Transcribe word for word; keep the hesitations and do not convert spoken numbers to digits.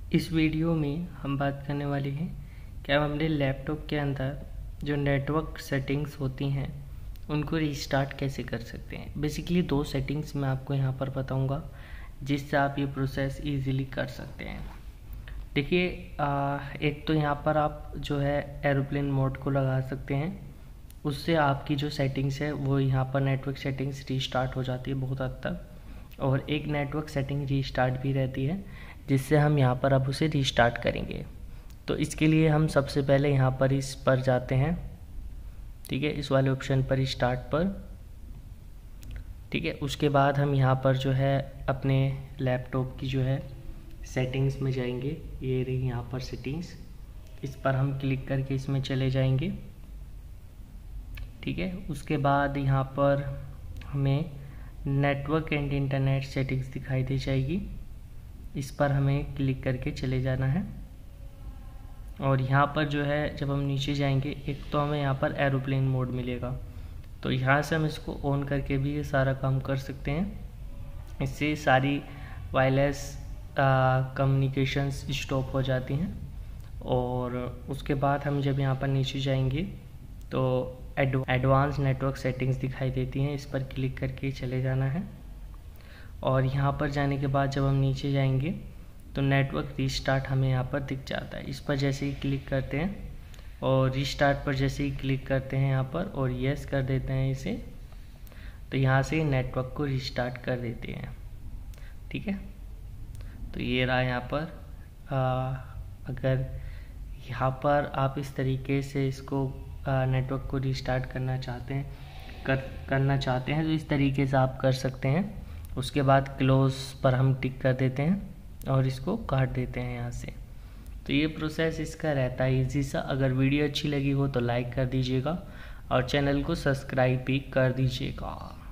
इस वीडियो में हम बात करने वाले हैं कि हम अपने लैपटॉप के अंदर जो नेटवर्क सेटिंग्स होती हैं उनको रिस्टार्ट कैसे कर सकते हैं। बेसिकली दो सेटिंग्स मैं आपको यहाँ पर बताऊँगा जिससे आप ये प्रोसेस इजीली कर सकते हैं। देखिए, एक तो यहाँ पर आप जो है एरोप्लेन मोड को लगा सकते हैं, उससे आपकी जो सेटिंग्स है वो यहाँ पर नेटवर्क सेटिंग्स रिस्टार्ट हो जाती है बहुत हद तक, और एक नेटवर्क सेटिंग रिस्टार्ट भी रहती है जिससे हम यहाँ पर अब उसे रिस्टार्ट करेंगे। तो इसके लिए हम सबसे पहले यहाँ पर इस पर जाते हैं, ठीक है, इस वाले ऑप्शन पर स्टार्ट पर, ठीक है। उसके बाद हम यहाँ पर जो है अपने लैपटॉप की जो है सेटिंग्स में जाएंगे। ये रही यहाँ पर सेटिंग्स, इस पर हम क्लिक करके इसमें चले जाएंगे, ठीक है। उसके बाद यहाँ पर हमें नेटवर्क एंड इंटरनेट सेटिंग्स दिखाई दे जाएगी, इस पर हमें क्लिक करके चले जाना है। और यहाँ पर जो है जब हम नीचे जाएंगे, एक तो हमें यहाँ पर एरोप्लेन मोड मिलेगा, तो यहाँ से हम इसको ऑन करके भी ये सारा काम कर सकते हैं। इससे सारी वायरलेस कम्युनिकेशंस स्टॉप हो जाती हैं। और उसके बाद हम जब यहाँ पर नीचे जाएंगे तो एडवांस नेटवर्क सेटिंग्स दिखाई देती हैं, इस पर क्लिक करके चले जाना है। और यहाँ पर जाने के बाद जब हम नीचे जाएंगे तो नेटवर्क रीस्टार्ट हमें यहाँ पर दिख जाता है। इस पर जैसे ही क्लिक करते हैं और रीस्टार्ट पर जैसे ही क्लिक करते हैं यहाँ पर और यस कर देते हैं इसे, तो यहाँ से नेटवर्क को रीस्टार्ट कर देते हैं, ठीक है। तो ये रहा यहाँ पर। आ, अगर यहाँ पर आप इस तरीके से इसको नेटवर्क को रीस्टार्ट करना चाहते हैं कर करना चाहते हैं तो इस तरीके से आप कर सकते हैं। उसके बाद क्लोज पर हम टिक कर देते हैं और इसको काट देते हैं यहाँ से। तो ये प्रोसेस इसका रहता है ईजी सा। अगर वीडियो अच्छी लगी हो तो लाइक कर दीजिएगा और चैनल को सब्सक्राइब भी कर दीजिएगा।